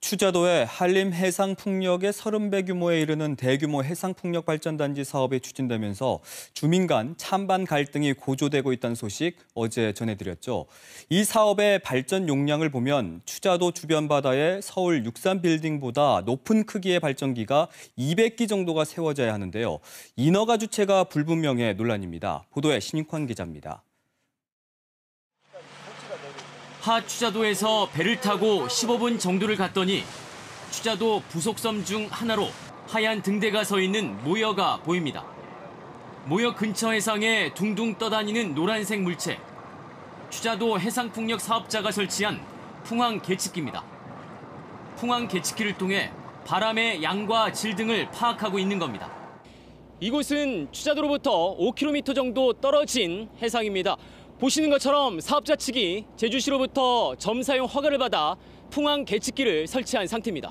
추자도의 한림 해상풍력의 30배 규모에 이르는 대규모 해상풍력 발전단지 사업이 추진되면서 주민 간 찬반 갈등이 고조되고 있다는 소식 어제 전해드렸죠. 이 사업의 발전 용량을 보면 추자도 주변 바다에 서울 63빌딩보다 높은 크기의 발전기가 200기 정도가 세워져야 하는데요. 인허가 주체가 불분명해 논란입니다. 보도에 신익환 기자입니다. 하추자도에서 배를 타고 15분 정도를 갔더니 추자도 부속섬 중 하나로 하얀 등대가 서 있는 모여가 보입니다. 모여 근처 해상에 둥둥 떠다니는 노란색 물체. 추자도 해상풍력 사업자가 설치한 풍황 계측기입니다. 풍황 계측기를 통해 바람의 양과 질 등을 파악하고 있는 겁니다. 이곳은 추자도로부터 5km 정도 떨어진 해상입니다. 보시는 것처럼 사업자 측이 제주시로부터 점사용 허가를 받아 풍황 계측기를 설치한 상태입니다.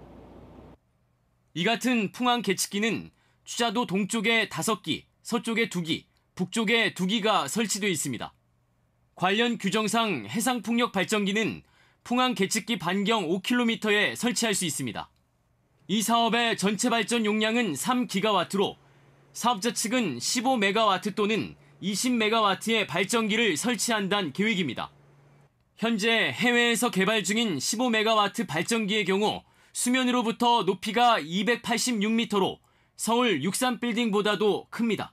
이 같은 풍황 계측기는 추자도 동쪽에 5기, 서쪽에 2기, 북쪽에 2기가 설치되어 있습니다. 관련 규정상 해상풍력 발전기는 풍황 계측기 반경 5km에 설치할 수 있습니다. 이 사업의 전체 발전 용량은 3기가와트로 사업자 측은 15메가와트 또는 20메가와트의 발전기를 설치한다는 계획입니다. 현재 해외에서 개발 중인 15메가와트 발전기의 경우 수면으로부터 높이가 286m로 서울 63빌딩보다도 큽니다.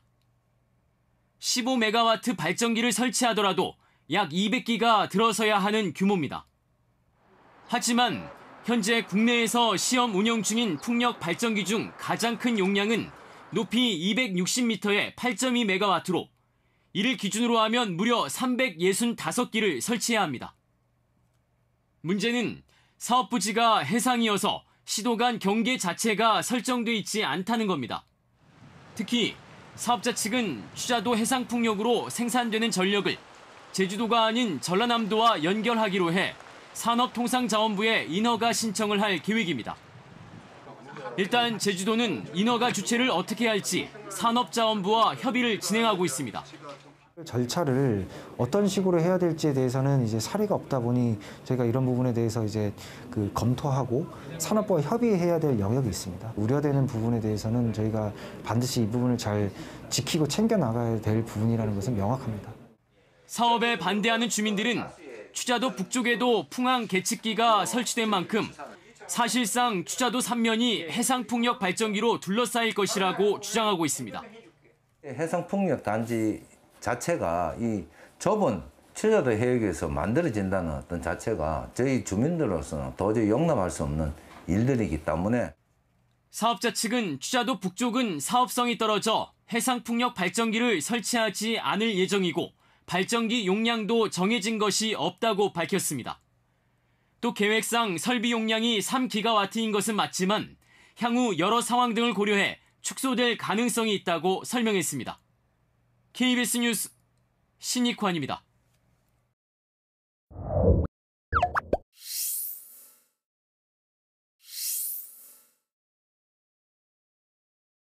15메가와트 발전기를 설치하더라도 약 200기가 들어서야 하는 규모입니다. 하지만 현재 국내에서 시험 운영 중인 풍력 발전기 중 가장 큰 용량은 높이 260m의 8.2메가와트로 이를 기준으로 하면 무려 365기를 설치해야 합니다. 문제는 사업 부지가 해상이어서 시도 간 경계 자체가 설정돼 있지 않다는 겁니다. 특히 사업자 측은 추자도 해상풍력으로 생산되는 전력을 제주도가 아닌 전라남도와 연결하기로 해 산업통상자원부에 인허가 신청을 할 계획입니다. 일단 제주도는 인허가 주체를 어떻게 할지 산업자원부와 협의를 진행하고 있습니다. 절차를 어떤 식으로 해야 될지에 대해서는 이제 사례가 없다 보니 저희가 이런 부분에 대해서 이제 검토하고 산업부와 협의해야 될 영역이 있습니다. 우려되는 부분에 대해서는 저희가 반드시 이 부분을 잘 지키고 챙겨 나가야 될 부분이라는 것은 명확합니다. 사업에 반대하는 주민들은 추자도 북쪽에도 풍황 계측기가 설치된 만큼 사실상 추자도 3면이 해상풍력 발전기로 둘러싸일 것이라고 주장하고 있습니다. 해상풍력 단지 자체가 이 좁은 추자도 해역에서 만들어진다는 어떤 자체가 저희 주민들로서는 도저히 용납할 수 없는 일들이기 때문에 사업자 측은 추자도 북쪽은 사업성이 떨어져 해상풍력 발전기를 설치하지 않을 예정이고 발전기 용량도 정해진 것이 없다고 밝혔습니다. 또 계획상 설비 용량이 3기가와트인 것은 맞지만 향후 여러 상황 등을 고려해 축소될 가능성이 있다고 설명했습니다. KBS 뉴스 신익환입니다.